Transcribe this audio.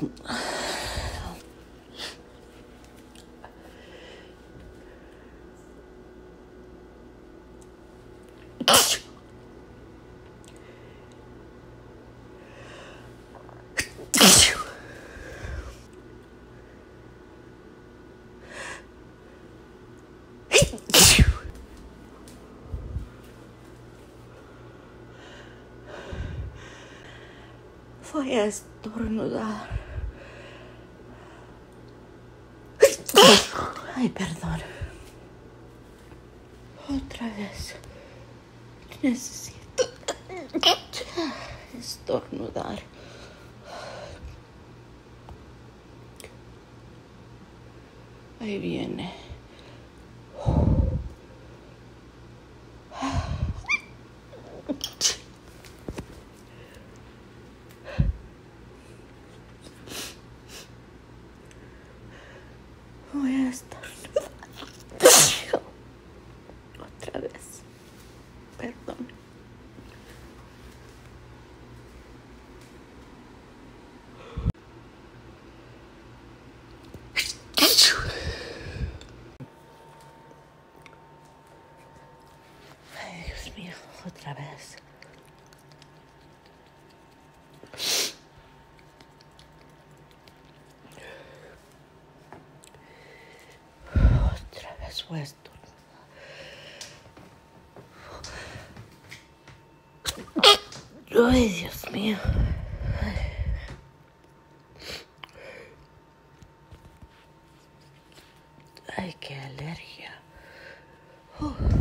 Voy a estornudar. Ay, perdón. Otra vez. Necesito estornudar. Ahí viene. Voy a estornudar. Otra vez. Perdón. Ay, Dios mío, otra vez. Otra vez voy a estornudar. Ay, Dios mío. Ay, qué alergia.